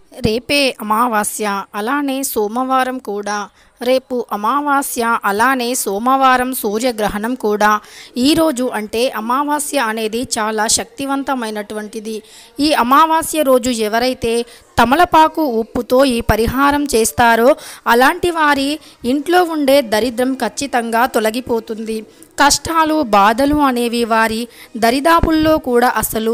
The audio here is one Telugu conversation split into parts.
రేపే అమావాస్య అలానే సోమవారం కూడా. రేపు అమావాస్య అలానే సోమవారం సూర్యగ్రహణం కూడా. ఈరోజు అంటే అమావాస్య అనేది చాలా శక్తివంతమైనటువంటిది. ఈ అమావాస్య రోజు ఎవరైతే తమలపాకు ఉప్పుతో ఈ పరిహారం చేస్తారో అలాంటి వారి ఇంట్లో ఉండే దరిద్రం ఖచ్చితంగా తొలగిపోతుంది. కష్టాలు బాధలు అనేవి వారి దరిదాపుల్లో కూడా అసలు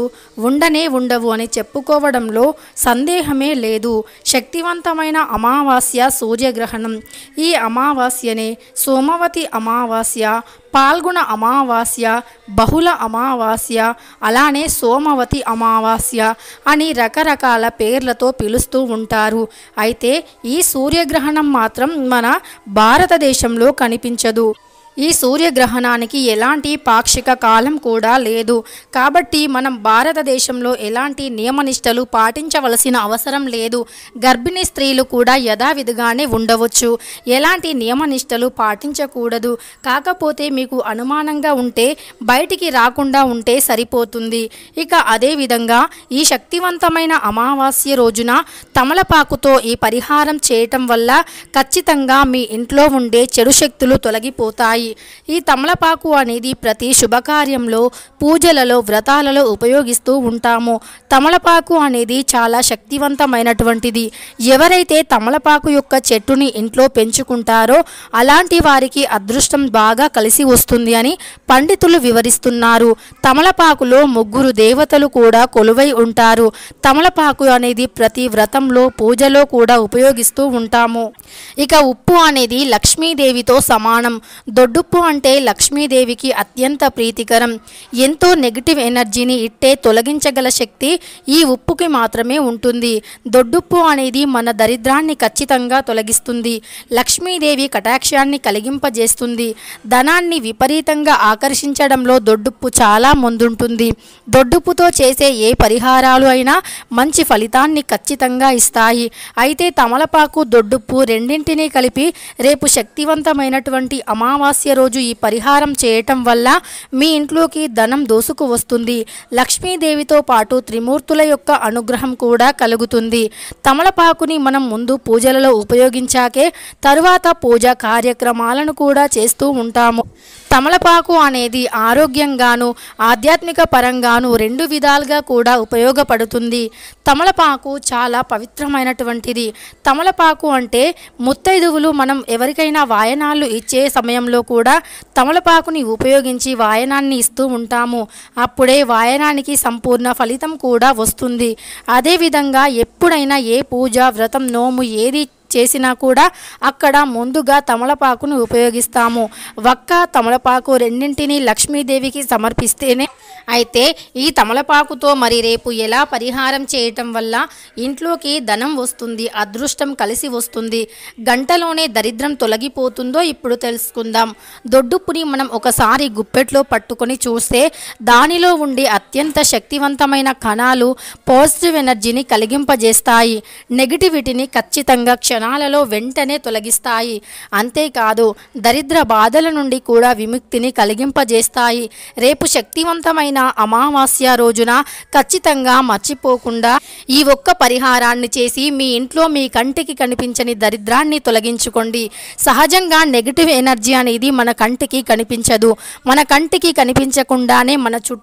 ఉండవు అని చెప్పుకోవడంలో సందేహమే లేదు. శక్తివంతమైన అమావాస్య సూర్యగ్రహణం. ఈ అమావాస్యనే సోమవతి అమావాస్య, పాల్గొన అమావాస్య, బహుళ అమావాస్య, అలానే సోమవతి అమావాస్య అని రకరకాల పేర్లతో పిలుస్తూ ఉంటారు. అయితే ఈ సూర్యగ్రహణం మాత్రం మన భారతదేశంలో కనిపించదు. ఈ సూర్యగ్రహణానికి ఎలాంటి పాక్షిక కాలం కూడా లేదు. కాబట్టి మనం భారతదేశంలో ఎలాంటి నియమనిష్టలు పాటించవలసిన అవసరం లేదు. గర్భిణీ స్త్రీలు కూడా యథావిధిగానే ఉండవచ్చు. ఎలాంటి నియమనిష్టలు పాటించకూడదు. కాకపోతే మీకు అనుమానంగా ఉంటే బయటికి రాకుండా ఉంటే సరిపోతుంది. ఇక అదేవిధంగా ఈ శక్తివంతమైన అమావాస్య రోజున తమలపాకుతో ఈ పరిహారం చేయటం వల్ల ఖచ్చితంగా మీ ఇంట్లో ఉండే చెడు శక్తులు తొలగిపోతాయి. ఈ తమలపాకు అనేది ప్రతి శుభకార్యంలో, పూజలలో, వ్రతాలలో ఉపయోగిస్తూ ఉంటాము. తమలపాకు అనేది చాలా శక్తివంతమైనటువంటిది. ఎవరైతే తమలపాకు యొక్క చెట్టుని ఇంట్లో పెంచుకుంటారో అలాంటి వారికి అదృష్టం బాగా కలిసి వస్తుంది అని పండితులు వివరిస్తున్నారు. తమలపాకులో 3 దేవతలు కూడా కొలువై ఉంటారు. తమలపాకు అనేది ప్రతి వ్రతంలో, పూజలో కూడా ఉపయోగిస్తూ ఉంటాము. ఇక ఉప్పు అనేది లక్ష్మీదేవితో సమానం. దొడ్డుప్పు అంటే లక్ష్మీదేవికి అత్యంత ప్రీతికరం. ఎంతో నెగిటివ్ ఎనర్జీని ఇట్టే తొలగించగల శక్తి ఈ ఉప్పుకి మాత్రమే ఉంటుంది. దొడ్డుప్పు అనేది మన దరిద్రాన్ని ఖచ్చితంగా తొలగిస్తుంది. లక్ష్మీదేవి కటాక్షాన్ని కలిగింపజేస్తుంది. ధనాన్ని విపరీతంగా ఆకర్షించడంలో దొడ్డుప్పు చాలా ముందుంటుంది. దొడ్డుప్పుతో చేసే ఏ పరిహారాలు అయినా మంచి ఫలితాన్ని ఖచ్చితంగా ఇస్తాయి. అయితే తమలపాకు, దొడ్డుప్పు రెండింటినీ కలిపి రేపు శక్తివంతమైనటువంటి అమావాస్య రోజు ఈ పరిహారం చేయటం వల్ల మీ ఇంట్లోకి ధనం దోసుకు వస్తుంది. లక్ష్మీదేవితో పాటు త్రిమూర్తుల యొక్క అనుగ్రహం కూడా కలుగుతుంది. తమలపాకుని మనం ముందు పూజలలో ఉపయోగించాకే తరువాత పూజా కార్యక్రమాలను కూడా చేస్తూ ఉంటాము. తమలపాకు అనేది ఆరోగ్యంగాను, ఆధ్యాత్మిక పరంగాను 2 విధాలుగా కూడా ఉపయోగపడుతుంది. తమలపాకు చాలా పవిత్రమైనటువంటిది. తమలపాకు అంటే ముత్తైదువులు మనం ఎవరికైనా వాయనాలు ఇచ్చే సమయంలో కూడా తమలపాకుని ఉపయోగించి వాయనాన్ని ఇస్తూ ఉంటాము. అప్పుడే వాయనానికి సంపూర్ణ ఫలితం కూడా వస్తుంది. అదేవిధంగా ఎప్పుడైనా ఏ పూజ, వ్రతం, నోము ఏది చేసినా కూడా అక్కడ ముందుగా తమలపాకును ఉపయోగిస్తాము. వక్క, తమలపాకు రెండింటినీ లక్ష్మీదేవికి సమర్పిస్తేనే. అయితే ఈ తమలపాకుతో మరి రేపు ఎలా పరిహారం చేయటం వల్ల ఇంట్లోకి ధనం వస్తుంది, అదృష్టం కలిసి వస్తుంది, గంటలోనే దరిద్రం తొలగిపోతుందో ఇప్పుడు తెలుసుకుందాం. దొడ్డుప్పుని మనం ఒకసారి గుప్పెట్లో పట్టుకొని చూస్తే దానిలో ఉండే అత్యంత శక్తివంతమైన కణాలు పాజిటివ్ ఎనర్జీని కలిగింపజేస్తాయి. నెగిటివిటీని ఖచ్చితంగా క్షణాలలో వెంటనే తొలగిస్తాయి. అంతేకాదు దరిద్ర బాధల నుండి కూడా విముక్తిని కలిగింపజేస్తాయి. రేపు శక్తివంతమైన అమావాస్య రోజున ఖచ్చితంగా మర్చిపోకుండా ఈ ఒక్క పరిహారాన్ని చేసి మీ ఇంట్లో మీ కంటికి కనిపించని దరిద్రాన్ని తొలగించుకోండి. సహజంగా నెగిటివ్ ఎనర్జీ అనేది మన కంటికి కనిపించదు. మన కంటికి కనిపించకుండానే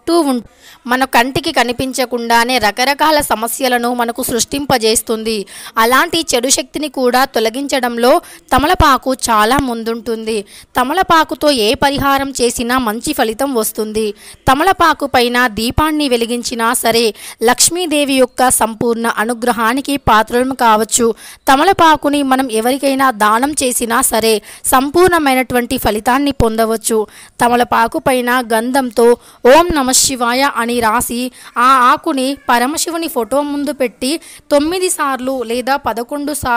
మన కంటికి కనిపించకుండానే రకరకాల సమస్యలను మనకు సృష్టింపజేస్తుంది. అలాంటి చెడు శక్తిని కూడా తొలగించడంలో తమలపాకు చాలా ముందుంటుంది. తమలపాకుతో ఏ పరిహారం చేసినా మంచి ఫలితం వస్తుంది. తమలపాకు పైన దీపాన్ని వెలిగించినా సరే లక్ష్మీదేవి యొక్క సంపూర్ణ అనుగ్రహానికి పాత్రలం కావచ్చు. తమలపాకుని మనం ఎవరికైనా దానం చేసినా సరే సంపూర్ణమైనటువంటి ఫలితాన్ని పొందవచ్చు. తమలపాకు పైన గంధంతో ఓం నమః శివాయ అని రాసి ఆ ఆకుని పరమశివుని ఫోటో ముందు పెట్టి 9 సార్లు లేదా 11 సార్లు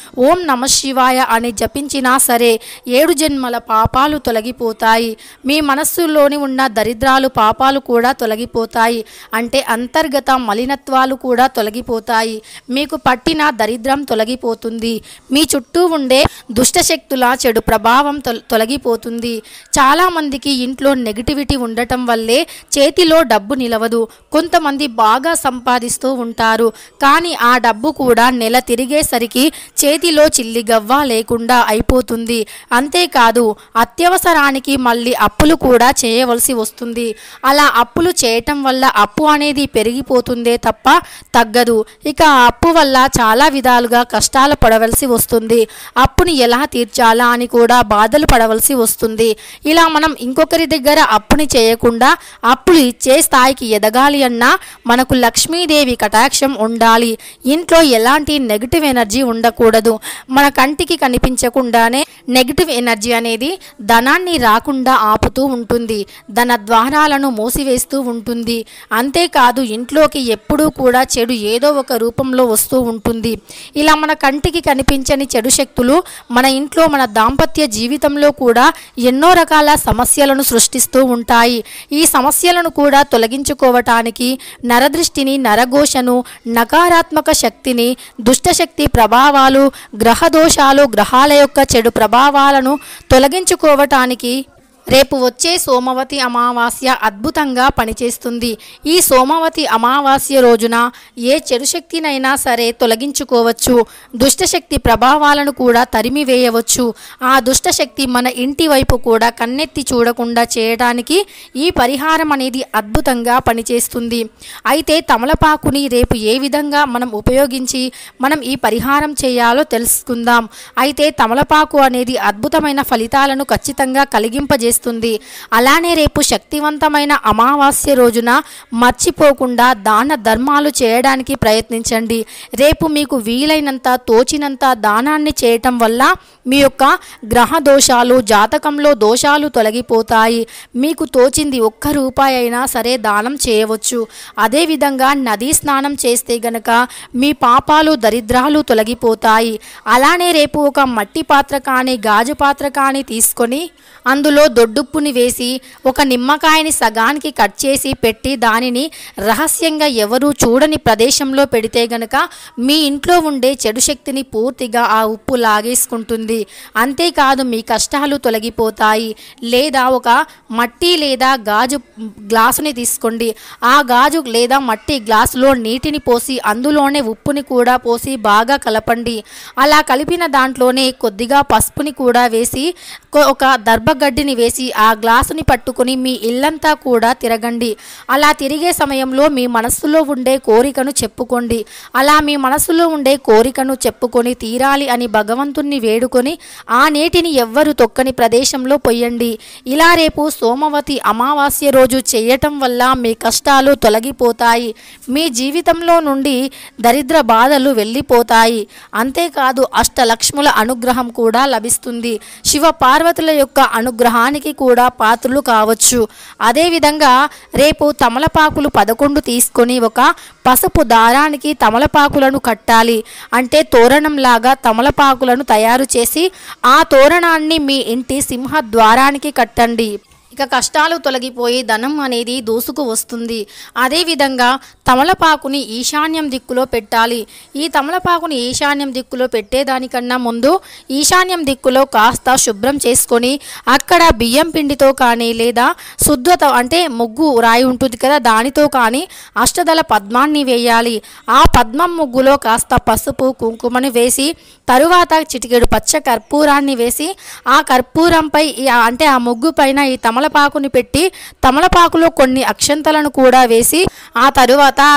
ఓం నమ శివాయ అని జపించినా సరే 7 జన్మల పాపాలు తొలగిపోతాయి. మీ మనస్సులోని ఉన్న దరిద్రాలు పాపాలు కూడా తొలగిపోతాయి. అంటే అంతర్గత మలినత్వాలు కూడా తొలగిపోతాయి. మీకు పట్టిన దరిద్రం తొలగిపోతుంది. మీ చుట్టూ ఉండే దుష్టశక్తుల చెడు ప్రభావం తొలగిపోతుంది. చాలామందికి ఇంట్లో నెగిటివిటీ ఉండటం వల్లే చేతిలో డబ్బు నిలవదు. కొంతమంది బాగా సంపాదిస్తూ ఉంటారు, కానీ ఆ డబ్బు కూడా నెల తిరిగేసరికి చేతిలో చిల్లిగవ్వ లేకుండా అయిపోతుంది. అంతేకాదు అత్యవసరానికి మళ్ళీ అప్పులు కూడా చేయవలసి వస్తుంది. అలా అప్పులు చేయటం వల్ల అప్పు అనేది పెరిగిపోతుందే తప్ప తగ్గదు. ఇక ఆ అప్పు వల్ల చాలా విధాలుగా కష్టాలు పడవలసి వస్తుంది. అప్పుని ఎలా తీర్చాలా అని కూడా బాధలు పడవలసి వస్తుంది. ఇలా మనం ఇంకొకరి దగ్గర అప్పుని చేయకుండా అప్పులు ఇచ్చే స్థాయికి ఎదగాలి అన్నా మనకు లక్ష్మీదేవి కటాక్షం ఉండాలి. ఇంట్లో ఎలాంటి నెగిటివ్ ఎనర్జీ ఉండకూడదు. మన కంటికి కనిపించకుండానే నెగిటివ్ ఎనర్జీ అనేది ధనాన్ని రాకుండా ఆపుతూ ఉంటుంది. ధన ద్వారాలను మూసివేస్తూ ఉంటుంది. అంతేకాదు ఇంట్లోకి ఎప్పుడూ కూడా చెడు ఏదో ఒక రూపంలో వస్తూ ఉంటుంది. ఇలా మన కంటికి కనిపించని చెడు శక్తులు మన ఇంట్లో మన దాంపత్య జీవితంలో కూడా ఎన్నో రకాల సమస్యలను సృష్టిస్తూ ఉంటాయి. ఈ సమస్యలను కూడా తొలగించుకోవటానికి నరదృష్టిని, నరఘోషను, నకారాత్మక శక్తిని, దుష్టశక్తి ప్రభావాలు, గ్రహదోషాలు, గ్రహాల యొక్క చెడు ప్రభావాలను తొలగించుకోవటానికి రేపు వచ్చే సోమవతి అమావాస్య అద్భుతంగా పనిచేస్తుంది. ఈ సోమవతి అమావాస్య రోజున ఏ చెడు శక్తినైనా సరే తొలగించుకోవచ్చు. దుష్టశక్తి ప్రభావాలను కూడా తరిమివేయవచ్చు. ఆ దుష్టశక్తి మన ఇంటి వైపు కూడా కన్నెత్తి చూడకుండా చేయడానికి ఈ పరిహారం అనేది అద్భుతంగా పనిచేస్తుంది. అయితే తమలపాకుని రేపు ఏ విధంగా మనం ఉపయోగించి మనం ఈ పరిహారం చేయాలో తెలుసుకుందాం. అయితే తమలపాకు అనేది అద్భుతమైన ఫలితాలను ఖచ్చితంగా కలిగింపజేస్తుంది. అలానే రేపు శక్తివంతమైన అమావాస్య రోజున మర్చిపోకుండా దాన ధర్మాలు చేయడానికి ప్రయత్నించండి. రేపు మీకు వీలైనంత తోచినంత దానాన్ని చేయటం వల్ల మీ యొక్క గ్రహ దోషాలు, జాతకంలో దోషాలు తొలగిపోతాయి. మీకు తోచింది ₹1 అయినా సరే దానం చేయవచ్చు. అదేవిధంగా నదీ స్నానం చేస్తే గనక మీ పాపాలు, దరిద్రాలు తొలగిపోతాయి. అలానే రేపు ఒక మట్టి పాత్ర కానీ గాజు పాత్ర కానీ తీసుకొని అందులో దొడ్డుప్పుని వేసి ఒక నిమ్మకాయని సగానికి కట్ చేసి పెట్టి దానిని రహస్యంగా ఎవరూ చూడని ప్రదేశంలో పెడితే గనక మీ ఇంట్లో ఉండే చెడు శక్తిని పూర్తిగా ఆ ఉప్పు లాగేసుకుంటుంది. అంతేకాదు మీ కష్టాలు తొలగిపోతాయి. లేదా ఒక మట్టి లేదా గాజు గ్లాసుని తీసుకోండి. ఆ గాజు లేదా మట్టి గ్లాసులో నీటిని పోసి అందులోనే ఉప్పుని కూడా పోసి బాగా కలపండి. అలా కలిపిన దాంట్లోనే కొద్దిగా పసుపుని కూడా వేసి ఒక దర్భగడ్డిని వేసి ఆ గ్లాసుని పట్టుకొని మీ ఇల్లంతా కూడా తిరగండి. అలా తిరిగే సమయంలో మీ మనస్సులో ఉండే కోరికను చెప్పుకోండి. అలా మీ మనస్సులో ఉండే కోరికను చెప్పుకొని తీరాలి అని భగవంతుణ్ణి వేడుకొని ఆ నీటిని ఎవ్వరు తొక్కని ప్రదేశంలో పొయ్యండి. ఇలా రేపు సోమవతి అమావాస్య రోజు చేయటం వల్ల మీ కష్టాలు తొలగిపోతాయి. మీ జీవితంలో నుండి దరిద్ర బాధలు వెళ్ళిపోతాయి. అంతేకాదు అష్టలక్ష్ముల అనుగ్రహం కూడా లభిస్తుంది. శివ పార్వతుల యొక్క అనుగ్రహానికి కూడా పాత్రులు కావచ్చు. అదేవిధంగా రేపు తమలపాకులు 11 తీసుకొని ఒక పసుపు దారానికి తమలపాకులను కట్టాలి. అంటే తోరణంలాగా తమలపాకులను తయారు చేసి ఆ తోరణాన్ని మీ ఇంటి సింహద్వారానికి కట్టండి. ఇక కష్టాలు తొలగిపోయి ధనం అనేది దూసుకు వస్తుంది. అదేవిధంగా తమలపాకుని ఈశాన్యం దిక్కులో పెట్టాలి. ఈ తమలపాకుని ఈశాన్యం దిక్కులో పెట్టేదానికన్నా ముందు ఈశాన్యం దిక్కులో కాస్త శుభ్రం చేసుకొని అక్కడ బియ్యం పిండితో కానీ లేదా శుద్ధత అంటే ముగ్గు రాయి ఉంటుంది కదా, దానితో కానీ అష్టదళ పద్మాన్ని వేయాలి. ఆ పద్మం ముగ్గులో కాస్త పసుపు కుంకుమని వేసి తరువాత చిటికెడు పచ్చ కర్పూరాన్ని వేసి ఆ కర్పూరంపై అంటే ఆ ముగ్గు పైన ఈ తమలపాకుని పెట్టి తమలపాకులో కొన్ని అక్షంతలను కూడా వేసి ఆ తరువాత ఆ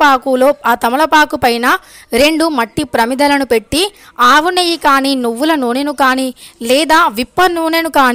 తమలపాకు పైన 2 మట్టి ప్రమిదలను పెట్టి ఆవు నెయ్యి కానీ నువ్వుల నూనెను కానీ లేదా విప్ప నూనెను కానీ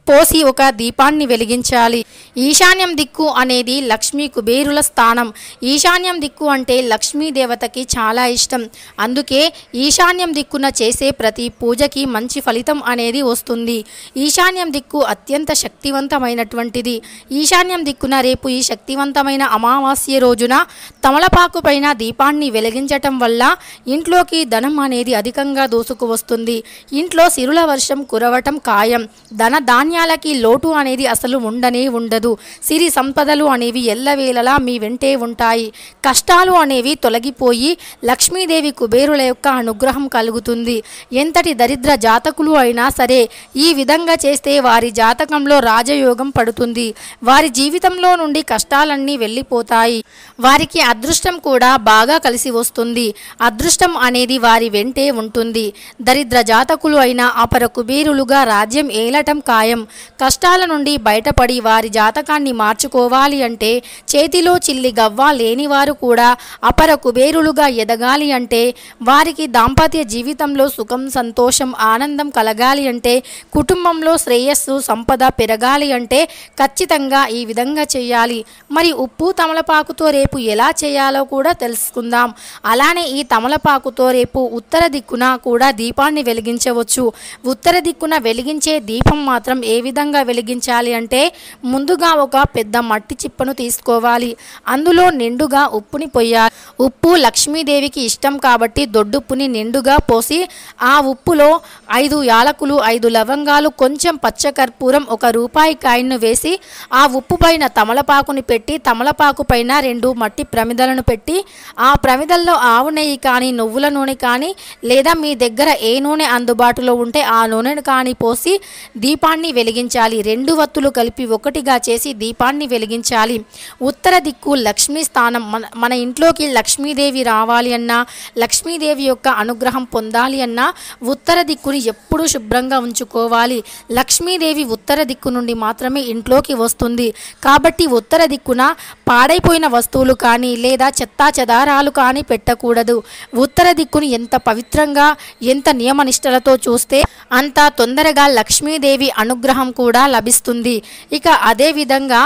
పోసి ఒక దీపాన్ని వెలిగించాలి. ఈశాన్యం దిక్కు అనేది లక్ష్మీ కుబేరుల స్థానం. ఈశాన్యం దిక్కు అంటే లక్ష్మీదేవతకి చాలా ఇష్టం. అందుకే ఈశాన్యం దిక్కున చేసే ప్రతి పూజకి మంచి ఫలితం అనేది వస్తుంది. ఈశాన్యం దిక్కు అత్యంత శక్తివంతమైనటువంటిది. ఈశాన్యం దిక్కున రేపు ఈ శక్తివంతమైన అమావాస్య రోజున తమలపాకు పైన దీపాన్ని వెలిగించటం వల్ల ఇంట్లోకి ధనం అనేది అధికంగా దూసుకు వస్తుంది. ఇంట్లో సిరుల వర్షం కురవటం ఖాయం. ధన ధాన్యాలకి లోటు అనేది అసలు ఉండదు. సిరి సంపదలు అనేవి ఎల్లవేళలా మీ వెంటే ఉంటాయి. కష్టాలు అనేవి తొలగిపోయి లక్ష్మీదేవి కుబేరుల యొక్క అనుగ్రహం కలుగుతుంది. ఎంతటి దరిద్ర జాతకులు అయినా సరే ఈ విధంగా చేస్తే వారి జాతకంలో రాజయోగం పడుతుంది. వారి జీవితంలో నుండి కష్టాలన్నీ వెళ్ళిపోతాయి. వారికి అదృష్టం కూడా బాగా కలిసి వస్తుంది. అదృష్టం అనేది వారి వెంటే ఉంటుంది. దరిద్ర జాతకులు అయినా అపర కుబేరులుగా రాజ్యం ఏలటం ఖాయం. కష్టాల నుండి బయటపడి వారి జాతకాన్ని మార్చుకోవాలి అంటే, చేతిలో చిల్లి గవ్వ లేనివారు కూడా అపర కుబేరులుగా ఎదగాలి అంటే, వారికి దాంపత్య జీవితంలో సుఖం సంతోషం ఆనందం కలగాలి అంటే, కుటుంబంలో శ్రేయస్సు సంపద పెరగాలి అంటే ఖచ్చితంగా ఈ విధంగా చేయాలి. మరి ఉప్పు తమలపాకుతో రేపు ఎలా చేయాలో కూడా తెలుసుకుందాం. అలానే ఈ తమలపాకుతో రేపు ఉత్తర దిక్కున కూడా దీపాన్ని వెలిగించవచ్చు. ఉత్తర దిక్కున వెలిగించే దీపం మాత్రం ఏ విధంగా వెలిగించాలి అంటే, ముందుగా ఒక పెద్ద మట్టి చిప్పను తీసుకోవాలి. అందులో నిండుగా ఉప్పుని పొయ్యాలి. ఉప్పు లక్ష్మీదేవికి ఇష్టం కాబట్టి దొడ్డుప్పుని నిండుగా పోసి ఆ ఉప్పులో 5 యాలకులు 5 లవంగాలు కొంచెం పచ్చకర్పూరం 1 రూపాయి కాయిన్ను వేసి ఆ ఉప్పు పైన తమలపాకుని పెట్టి తమలపాకు పైన 2 మట్టి ప్రమిదలను పెట్టి ఆ ప్రమిదల్లో ఆవు నెయ్యి కానీ నువ్వుల నూనె కానీ లేదా మీ దగ్గర ఏ నూనె అందుబాటులో ఉంటే ఆ నూనెను కానీ పోసి దీపాన్ని వెలిగించాలి. 2 వత్తులు కలిపి ఒకటిగా చేసి దీపాన్ని వెలిగించాలి. ఉత్తర దిక్కు లక్ష్మీ స్థానం. మన ఇంట్లోకి లక్ష్మీదేవి రావాలి అన్నా లక్ష్మీదేవి యొక్క అనుగ్రహం పొందాలి అన్నా ఉత్తర దిక్కుని ఎప్పుడూ శుభ్రంగా ఉంచుకోవాలి. లక్ష్మీదేవి ఉత్తర దిక్కు నుండి మాత్రమే ఇంట్లోకి వస్తుంది. కాబట్టి ఉత్తర దిక్కున పాడైపోయిన వస్తువులు కానీ లేదా చెత్తా చెదారాలు కానీ పెట్టకూడదు. ఉత్తర దిక్కుని ఎంత పవిత్రంగా ఎంత నియమనిష్టలతో చూస్తే అంత తొందరగా లక్ష్మీదేవి అనుగ్రహం కూడా లభిస్తుంది. ఇక అదేవిధంగా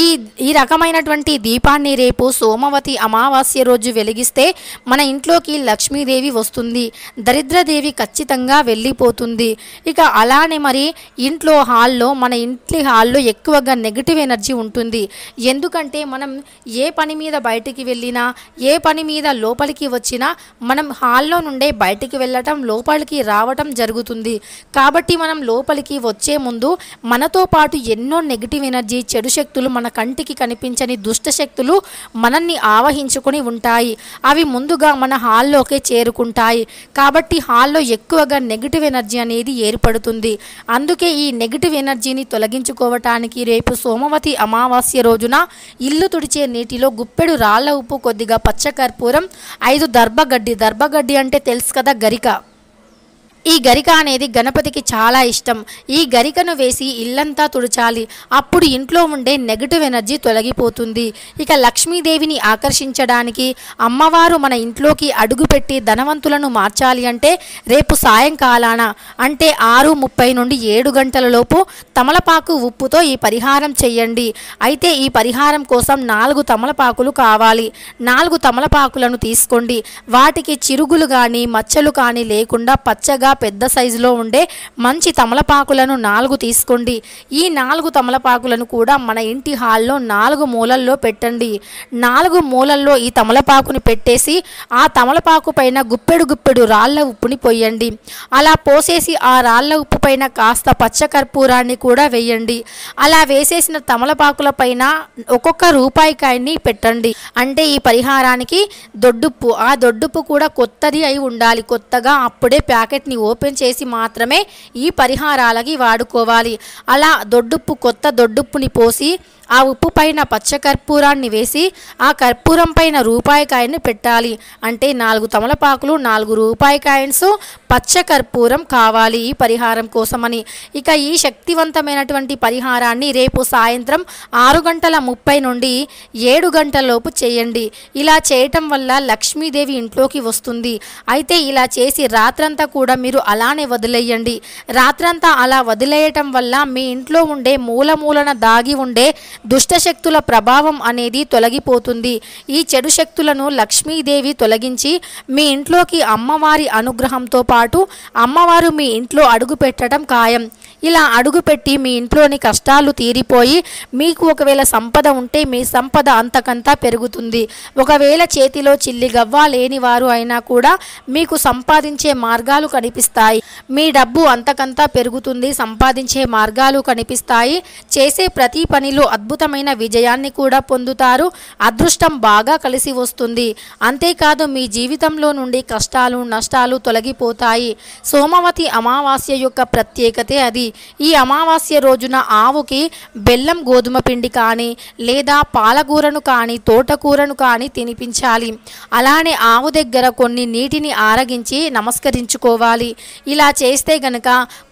ఈ రకమైనటువంటి దీపాన్ని రేపు సోమవతి అమావాస్య రోజు వెలిగిస్తే మన ఇంట్లోకి లక్ష్మీదేవి వస్తుంది. దరిద్రదేవి ఖచ్చితంగా వెళ్ళిపోతుంది. ఇక అలానే మరి ఇంట్లో మన ఇంటి హాల్లో ఎక్కువగా నెగిటివ్ ఎనర్జీ ఉంటుంది. ఎందుకంటే మనం ఏ పని మీద బయటికి వెళ్ళినా ఏ పని మీద లోపలికి వచ్చినా మనం హాల్లో నుండే బయటికి వెళ్ళటం లోపలికి రావటం జరుగుతుంది. కాబట్టి మనం లోపలికి వచ్చే ముందు మనతో పాటు ఎన్నో నెగిటివ్ ఎనర్జీ చెడు శక్తులు మన కంటికి కనిపించని దుష్ట శక్తులు మనల్ని ఆవహించుకొని ఉంటాయి. అవి ముందుగా మన హాల్లోకే చేరుకుంటాయి. కాబట్టి హాల్లో ఎక్కువగా నెగిటివ్ ఎనర్జీ అనేది ఏర్పడుతుంది. అందుకే ఈ నెగిటివ్ ఎనర్జీని తొలగించుకోవటానికి రేపు సోమవతి అమావాస్య రోజున ఇల్లు తుడిచే నీటిలో గుప్పెడు రాళ్ల ఉప్పు కొద్దిగా పచ్చకర్పూరం 5 దర్భగడ్డి అంటే తెలుసు కదా గరిక. ఈ గరిక అనేది గణపతికి చాలా ఇష్టం. ఈ గరికను వేసి ఇల్లంతా తుడచాలి. అప్పుడు ఇంట్లో ఉండే నెగటివ్ ఎనర్జీ తొలగిపోతుంది. ఇక లక్ష్మీదేవిని ఆకర్షించడానికి అమ్మవారు మన ఇంట్లోకి అడుగుపెట్టి ధనవంతులను మార్చాలి అంటే రేపు సాయంకాలాన అంటే 6:30 నుండి 7 గంటల లోపు తమలపాకు ఉప్పుతో ఈ పరిహారం చేయండి. అయితే ఈ పరిహారం కోసం 4 తమలపాకులు కావాలి. 4 తమలపాకులను తీసుకోండి. వాటికి చిరుగులు కానీ మచ్చలు కానీ లేకుండా పచ్చగా పెద్ద సైజులో ఉండే మంచి తమలపాకులను 4 తీసుకోండి. ఈ 4 తమలపాకులను కూడా మన ఇంటి హాల్లో 4 మూలల్లో పెట్టండి. 4 మూలల్లో ఈ తమలపాకుని పెట్టేసి ఆ తమలపాకు పైన గుప్పెడు రాళ్ల ఉప్పుని పోయండి. అలా పోసేసి ఆ రాళ్ల ఉప్పు పైన కాస్త పచ్చకర్పూరాన్ని కూడా వేయండి. అలా వేసేసిన తమలపాకుల పైన ఒక్కొక్క రూపాయి కాయని పెట్టండి. అంటే ఈ పరిహారానికి దొడ్డుప్పు, ఆ దొడ్డుప్పు కూడా కొత్తది అయి ఉండాలి. కొత్తగా అప్పుడే ప్యాకెట్ని ఓపెన్ చేసి మాత్రమే ఈ పరిహారాలకి వాడుకోవాలి. అలా కొత్త దొడ్డుప్పుని పోసి ఆ ఉప్పు పైన పచ్చకర్పూరాన్ని వేసి ఆ కర్పూరం పైన రూపాయి కాయను పెట్టాలి. అంటే 4 తమలపాకులు, 4 రూపాయి కాయిన్స్, పచ్చకర్పూరం కావాలి ఈ పరిహారం కోసమని. ఇక ఈ శక్తివంతమైనటువంటి పరిహారాన్ని రేపు సాయంత్రం 6:30 నుండి 7 గంటలలోపు చేయండి. ఇలా చేయటం వల్ల లక్ష్మీదేవి ఇంట్లోకి వస్తుంది. అయితే ఇలా చేసి రాత్రంతా కూడా మీరు అలానే వదిలేయండి. రాత్రంతా అలా వదిలేయటం వల్ల మీ ఇంట్లో ఉండే మూలన దాగి ఉండే దుష్టశక్తుల ప్రభావం అనేది తొలగిపోతుంది. ఈ చెడు శక్తులను లక్ష్మీదేవి తొలగించి మీ ఇంట్లోకి అమ్మవారి అనుగ్రహంతో పాటు అమ్మవారు మీ ఇంట్లో అడుగు పెట్టడం ఖాయం. ఇలా అడుగుపెట్టి మీ ఇంట్లోని కష్టాలు తీరిపోయి మీకు ఒకవేళ సంపద ఉంటే మీ సంపద అంతకంతా పెరుగుతుంది. ఒకవేళ చేతిలో చిల్లి గవ్వ లేని వారు అయినా కూడా మీకు సంపాదించే మార్గాలు కనిపిస్తాయి. మీ డబ్బు అంతకంతా పెరుగుతుంది, సంపాదించే మార్గాలు కనిపిస్తాయి. చేసే ప్రతి పనిలో అద్భుతమైన విజయాన్ని కూడా పొందుతారు. అదృష్టం బాగా కలిసి వస్తుంది. అంతేకాదు మీ జీవితంలో నుండి కష్టాలు నష్టాలు తొలగిపోతాయి. సోమవతి అమావాస్య యొక్క ప్రత్యేకతే అది. ఈ అమావాస్య రోజున ఆవుకి బెల్లం గోధుమ పిండి కానీ లేదా పాలకూరను కానీ తోటకూరను కానీ తినిపించాలి. అలానే ఆవు దగ్గర కొన్ని నీటిని ఆరగించి నమస్కరించుకోవాలి. ఇలా చేస్తే గనక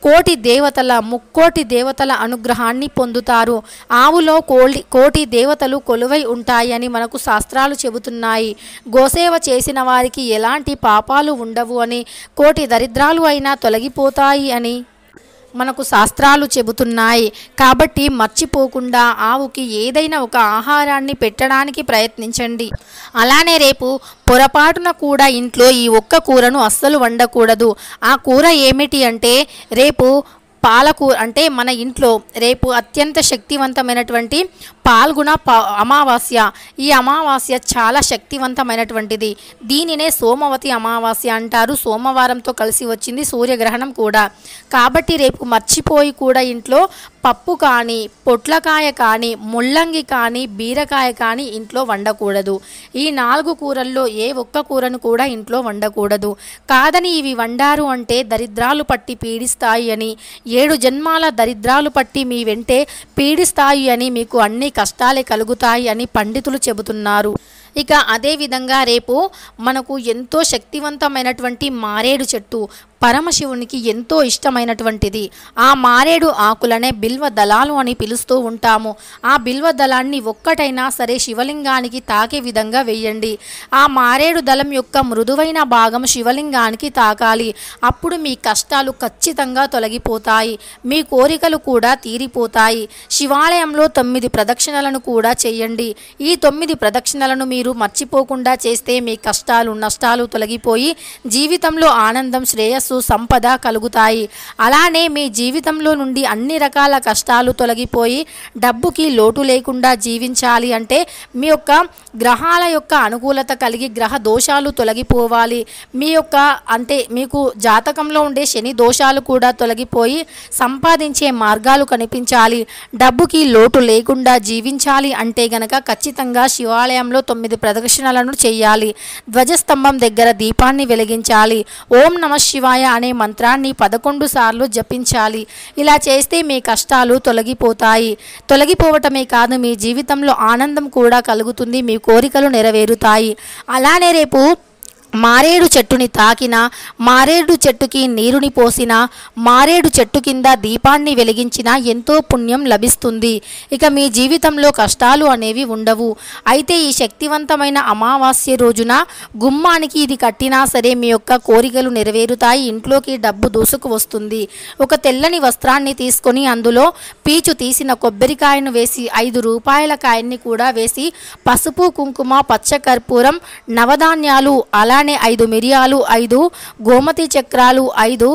ముక్కోటి దేవతల అనుగ్రహాన్ని పొందుతారు. ఆవులో కోటి దేవతలు కొలువై ఉంటాయని మనకు శాస్త్రాలు చెబుతున్నాయి. గోసేవ చేసిన వారికి ఎలాంటి పాపాలు ఉండవు అని, కోటి దరిద్రాలు అయినా తొలగిపోతాయి అని మనకు శాస్త్రాలు చెబుతున్నాయి. కాబట్టి మర్చిపోకుండా ఆవుకి ఏదైనా ఒక ఆహారాన్ని పెట్టడానికి ప్రయత్నించండి. అలానే రేపు పొరపాటున కూడా ఇంట్లో ఈ ఒక్క కూరను అస్సలు వండకూడదు. ఆ కూర ఏమిటి అంటే రేపు పాలకూర. అంటే మన ఇంట్లో రేపు అత్యంత శక్తివంతమైనటువంటి పాల్గొన అమావాస్య. ఈ అమావాస్య చాలా శక్తివంతమైనటువంటిది. దీనినే సోమవతి అమావాస్య అంటారు. సోమవారంతో కలిసి వచ్చింది సూర్యగ్రహణం కూడా. కాబట్టి రేపు మర్చిపోయి కూడా ఇంట్లో పప్పు కానీ, పొట్లకాయ కానీ, ముల్లంగి కానీ, బీరకాయ కానీ ఇంట్లో వండకూడదు. ఈ 4 కూరల్లో ఏ ఒక్క కూరను కూడా ఇంట్లో వండకూడదు. కాదని ఇవి వండారు అంటే దరిద్రాలు పట్టి పీడిస్తాయి అని, 7 జన్మాల దరిద్రాలు పట్టి మీ వెంటే పీడిస్తాయి అని, మీకు అన్ని కష్టాలే కలుగుతాయి అని పండితులు చెబుతున్నారు. ఇక అదేవిధంగా రేపు మనకు ఎంతో శక్తివంతమైనటువంటి మారేడు చెట్టు పరమశివునికి ఎంతో ఇష్టమైనటువంటిది. ఆ మారేడు ఆకులనే బిల్వ దళాలు అని పిలుస్తూ ఉంటాము. ఆ బిల్వ దళాన్ని ఒక్కటైనా సరే శివలింగానికి తాకే విధంగా వేయండి. ఆ మారేడు దళం యొక్క మృదువైన భాగం శివలింగానికి తాకాలి. అప్పుడు మీ కష్టాలు ఖచ్చితంగా తొలగిపోతాయి. మీ కోరికలు కూడా తీరిపోతాయి. శివాలయంలో 9 ప్రదక్షిణలను కూడా చేయండి. ఈ 9 ప్రదక్షిణలను మీరు మర్చిపోకుండా చేస్తే మీ కష్టాలు నష్టాలు తొలగిపోయి జీవితంలో ఆనందం, శ్రేయస్సు, సంపద కలుగుతాయి. అలానే మీ జీవితంలో నుండి అన్ని రకాల కష్టాలు తొలగిపోయి డబ్బుకి లోటు లేకుండా జీవించాలి అంటే మీ యొక్క గ్రహాల యొక్క అనుకూలత కలిగి గ్రహ దోషాలు తొలగిపోవాలి. మీ యొక్క మీకు జాతకంలో ఉండే శని దోషాలు కూడా తొలగిపోయి సంపాదించే మార్గాలు కనిపించాలి. డబ్బుకి లోటు లేకుండా జీవించాలి అంటే గనక ఖచ్చితంగా శివాలయంలో 9 ప్రదక్షిణలను చేయాలి. ధ్వజస్తంభం దగ్గర దీపాన్ని వెలిగించాలి. ఓం నమః శివాయ అనే మంత్రాన్ని 11 సార్లు జపించాలి. ఇలా చేస్తే మీ కష్టాలు తొలగిపోతాయి. తొలగిపోవటమే కాదు మీ జీవితంలో ఆనందం కూడా కలుగుతుంది. మీ కోరికలు నెరవేరుతాయి. అలానే రేపు మారేడు చెట్టుని తాకిన, మారేడు చెట్టుకి నీరుని పోసిన, మారేడు చెట్టు కింద దీపాన్ని వెలిగించిన ఎంతో పుణ్యం లభిస్తుంది. ఇక మీ జీవితంలో కష్టాలు అనేవి ఉండవు. అయితే ఈ శక్తివంతమైన అమావాస్య రోజున గుమ్మానికి ఇది కట్టినా సరే మీ యొక్క కోరికలు నెరవేరుతాయి. ఇంట్లోకి డబ్బు దూసుకు వస్తుంది. ఒక తెల్లని వస్త్రాన్ని తీసుకొని అందులో పీచు తీసిన కొబ్బరికాయను వేసి 5 రూపాయల కాయన్ని కూడా వేసి పసుపు, కుంకుమ, పచ్చకర్పూరం, నవధాన్యాలు, అలానే 5 మిరియాలు, 5 గోమతి చక్రాలు, 5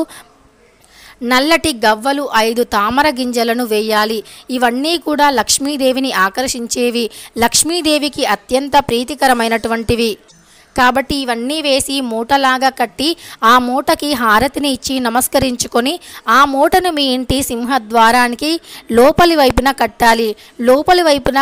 నల్లటి గవ్వలు, 5 తామర గింజలను వేయాలి. ఇవన్నీ కూడా లక్ష్మీదేవిని ఆకర్షించేవి, లక్ష్మీదేవికి అత్యంత ప్రీతికరమైనటువంటివి. కాబట్టి ఇవన్నీ వేసి మూటలాగా కట్టి ఆ మూటకి హారతిని ఇచ్చి నమస్కరించుకొని ఆ మూటను మీ ఇంటి సింహద్వారానికి లోపలి వైపున కట్టాలి. లోపలి వైపున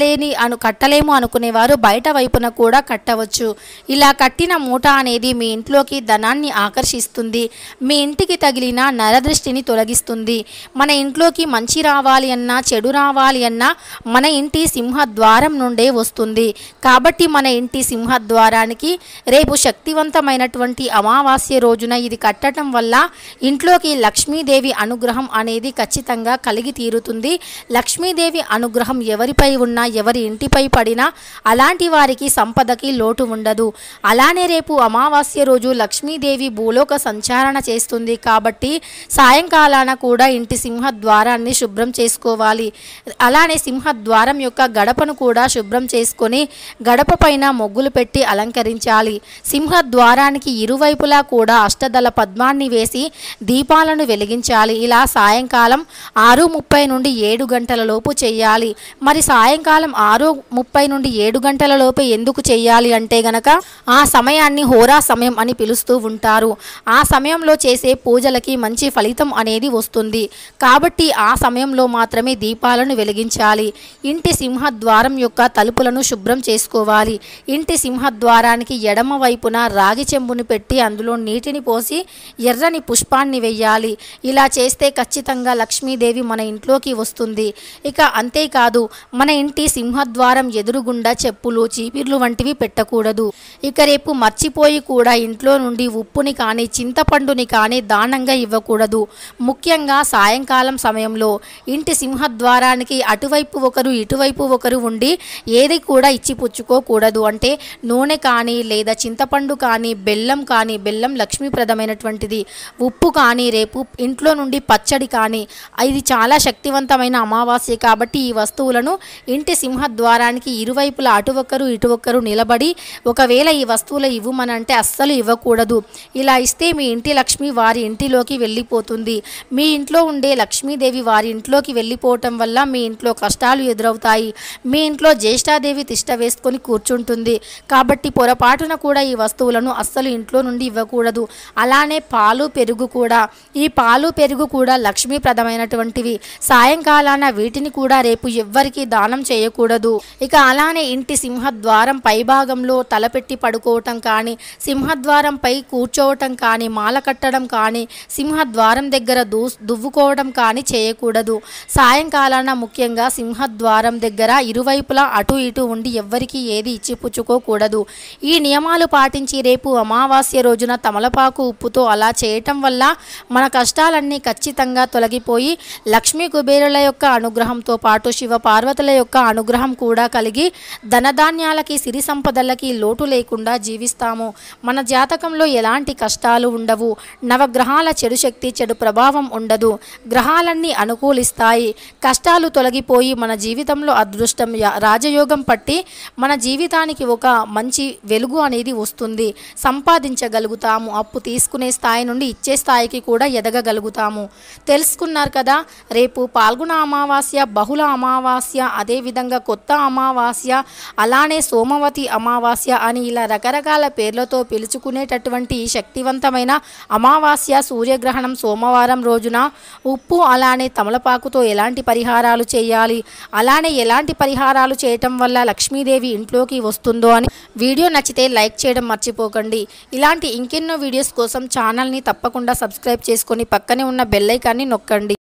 కట్టలేము అనుకునేవారు బయట వైపున కూడా కట్టవచ్చు. ఇలా కట్టిన మూట అనేది మీ ఇంట్లోకి ధనాన్ని ఆకర్షిస్తుంది. మీ ఇంటికి తగిలిన నరదృష్టిని తొలగిస్తుంది. మన ఇంట్లోకి మంచి రావాలి అన్నా చెడు రావాలి అన్నా మన ఇంటి సింహద్వారం నుండే వస్తుంది. కాబట్టి మన ఇంటి సింహద్వారానికి రేపు శక్తివంతమైనటువంటి అమావాస్య రోజున ఇది కట్టడం వల్ల ఇంట్లోకి లక్ష్మీదేవి అనుగ్రహం అనేది ఖచ్చితంగా కలిగి తీరుతుంది. లక్ష్మీదేవి అనుగ్రహం ఎవరిపై ఉన్నా ఎవరి ఇంటిపై పడినా అలాంటి వారికి సంపదకి లోటు ఉండదు. అలానే రేపు అమావాస్య రోజు లక్ష్మీదేవి భూలోక సంచారణ చేస్తుంది. కాబట్టి సాయంకాలాన కూడా ఇంటి సింహద్వారాన్ని శుభ్రం చేసుకోవాలి. అలానే సింహద్వారం యొక్క గడపను కూడా శుభ్రం చేసుకొని గడప పైన మొగ్గులు పెట్టి అలంకరించాలి. సింహద్వారానికి ఇరువైపులా కూడా అష్టదళ పద్మాన్ని వేసి దీపాలను వెలిగించాలి. ఇలా సాయంకాలం 6:30 నుండి 7 గంటల లోపు చేయాలి. మరి సాయంకాలం 6:30 నుండి 7 గంటల లోపు ఎందుకు చేయాలి అంటే గనక ఆ సమయాన్ని హోరా సమయం అని పిలుస్తూ ఉంటారు. ఆ సమయంలో చేసే పూజలకి మంచి ఫలితం అనేది వస్తుంది. కాబట్టి ఆ సమయంలో మాత్రమే దీపాలను వెలిగించాలి. ఇంటి సింహద్వారం యొక్క తలుపులను శుభ్రం చేసుకోవాలి. ఇంటి సింహద్వారానికి ఎడమ వైపున రాగి చెంబుని పెట్టి అందులో నీటిని పోసి ఎర్రని పుష్పాన్ని వెయ్యాలి. ఇలా చేస్తే ఖచ్చితంగా లక్ష్మీదేవి మన ఇంట్లోకి వస్తుంది. ఇక అంతేకాదు మన ఇంటి సింహద్వారం ఎదురుగుండా చెప్పులు చీపిర్లు వంటివి పెట్టకూడదు. ఇక రేపు మర్చిపోయి కూడా ఇంట్లో నుండి ఉప్పుని కానీ చింతపండుని కానీ దానంగా ఇవ్వకూడదు. ముఖ్యంగా సాయంకాలం సమయంలో ఇంటి సింహద్వారానికి అటువైపు ఒకరు ఇటువైపు ఒకరు ఉండి ఏది కూడా ఇచ్చి పుచ్చుకోకూడదు. అంటే నూనె కానీ లేదా చింతపండు కానీ బెల్లం లక్ష్మీప్రదమైనటువంటిది, ఉప్పు కానీ రేపు ఇంట్లో నుండి పచ్చడి కానీ ఇది చాలా శక్తివంతమైన అమావాస్య. కాబట్టి ఈ వస్తువులను ఇంటి సింహద్వారానికి ఇరువైపులా అటు ఒక్కరు ఇటు ఒక్కరు నిలబడి ఒకవేళ ఈ వస్తువులు ఇవ్వమనంటే అస్సలు ఇవ్వకూడదు. ఇలా ఇస్తే మీ ఇంటి లక్ష్మి వారి ఇంటిలోకి వెళ్ళిపోతుంది. మీ ఇంట్లో ఉండే లక్ష్మీదేవి వారి ఇంట్లోకి వెళ్ళిపోవటం వల్ల మీ ఇంట్లో కష్టాలు ఎదురవుతాయి. మీ ఇంట్లో జ్యేష్ఠాదేవి తిష్ట వేసుకొని కూర్చుంటుంది. కాబట్టి పొరపాటున కూడా ఈ వస్తువులను అస్సలు ఇంట్లో నుండి ఇవ్వకూడదు. అలానే పాలు పెరుగు కూడా, ఈ పాలు పెరుగు కూడా లక్ష్మీప్రదమైనటువంటివి. సాయంకాలాన వీటిని కూడా రేపు ఎవ్వరికి దానం చేయకూడదు. ఇక అలానే ఇంటి సింహద్వారం పైభాగంలో తలపెట్టి పడుకోవటం కానీ, సింహద్వారంపై కూర్చోవటం కానీ, మాల కట్టడం కానీ, సింహద్వారం దగ్గర దువ్వుకోవడం కానీ చేయకూడదు. సాయంకాలాన ముఖ్యంగా సింహద్వారం దగ్గర ఇరువైపులా అటు ఇటు ఉండి ఎవ్వరికి ఏది ఇచ్చి పుచ్చుకోకూడదు. ఈ నియమాలు పాటించి రేపు అమావాస్య రోజున తమలపాకు ఉప్పుతో అలా చేయటం వల్ల మన కష్టాలన్నీ ఖచ్చితంగా తొలగిపోయి లక్ష్మీ కుబేరుల యొక్క అనుగ్రహంతో పాటు శివ పార్వతుల యొక్క అనుగ్రహం కూడా కలిగి ధనధాన్యాలకి సిరి సంపదలకి లోటు లేకుండా జీవిస్తాము. మన జాతకంలో ఎలాంటి కష్టాలు ఉండవు. నవగ్రహాల చెడు శక్తి చెడు ప్రభావం ఉండదు. గ్రహాలన్నీ అనుకూలిస్తాయి. కష్టాలు తొలగిపోయి మన జీవితంలో అదృష్టం రాజయోగం పట్టి మన జీవితానికి ఒక మంచి వెలుగు అనేది వస్తుంది. సంపాదించగలుగుతాము. అప్పు తీసుకునే స్థాయి నుండి ఇచ్చే స్థాయికి కూడా ఎదగగలుగుతాము. తెలుసుకున్నారు కదా. రేపు పాల్గొన అమావాస్య, బహుళ అమావాస్య, అదేవిధంగా కొత్త అమావాస్య, అలానే సోమవతి అమావాస్య అని ఇలా రకరకాల పేర్లతో పిలుచుకునేటటువంటి శక్తివంతమైన అమావాస్య సూర్యగ్రహణం సోమవారం రోజున ఉప్పు అలానే తమలపాకుతో ఎలాంటి పరిహారాలు చేయాలి, అలానే ఎలాంటి పరిహారాలు చేయటం వల్ల లక్ష్మీదేవి ఇంట్లోకి వస్తుందో అని వీడియో నచ్చితే లైక్ చేయడం మర్చిపోకండి. ఇలాంటి ఇంకెన్నో వీడియోస్ కోసం ఛానల్ని తప్పకుండా సబ్స్క్రైబ్ చేసుకొని పక్కనే ఉన్న బెల్ ఐకాన్ని నొక్కండి.